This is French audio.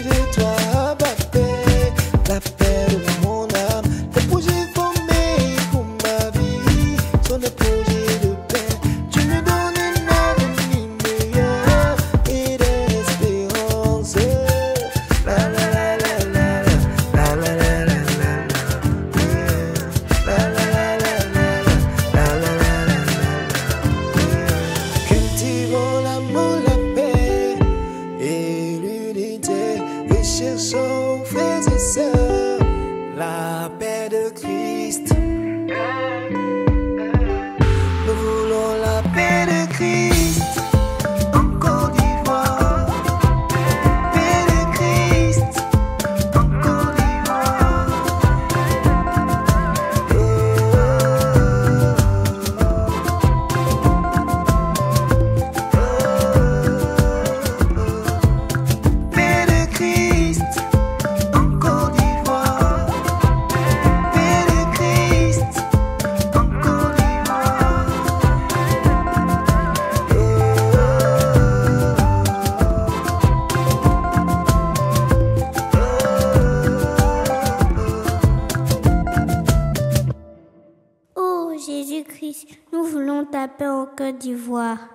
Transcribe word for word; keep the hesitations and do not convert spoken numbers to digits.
de toi, paix, la paix de mon âme. Les projets formés pour ma vie sont des projets de paix. Tu me donnes un avenir meilleur et de l'espérance. La la la la la la la la la la la la la la la la la. Cultivons l'amour, la paix et l'unité. Recherchons, frères et sœurs, la paix de Christ. Nous voulons la paix de Christ en Côte d'Ivoire. Paix de Christ en Côte d'Ivoire. Paix de Christ en Côte d'Ivoire. Paix de Christ en Côte d'Ivoire. Ô Jésus-Christ, nous voulons ta paix en Côte d'Ivoire.